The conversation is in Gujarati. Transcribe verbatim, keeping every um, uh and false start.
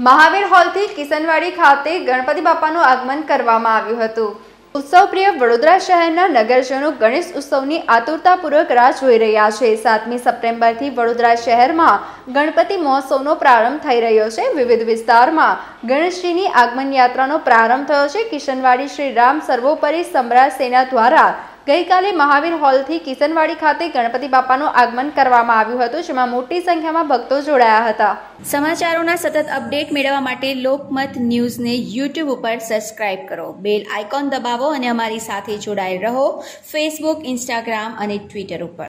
મહાવીર હોલથી કિશનવાડી ખાતે ગણપતિ બાપાનું આગમન કરવામાં આવ્યું હતું। ઉત્સવપ્રિય વડોદરા શહેરના નગરજનો ગણેશ ઉત્સવની આતુરતાપૂર્વક રાહ જોઈ રહ્યા છે। સાતમી સપ્ટેમ્બરથી વડોદરા શહેરમાં ગણપતિ મહોત્સવનો પ્રારંભ થઈ રહ્યો છે। વિવિધ વિસ્તારમાં ગણેશજીની આગમન યાત્રાનો પ્રારંભ થયો છે। કિશનવાડી શ્રી રામ સર્વોપરી સમ્રાટ સેના દ્વારા ગઈકાલે મહાવીર હોલથી કિશનવાડી ખાતે ગણપતિ બાપાનું આગમન કરવામાં આવ્યું હતું, જેમાં મોટી સંખ્યામાં ભક્તો જોડાયા હતા। સમાચારોના સતત અપડેટ મેળવવા માટે લોકમત ન્યૂઝને યુટ્યુબ ઉપર સબસ્ક્રાઇબ કરો, બેલ આઇકોન દબાવો અને અમારી સાથે જોડાયેલ રહો ફેસબુક, ઇન્સ્ટાગ્રામ અને ટ્વિટર ઉપર।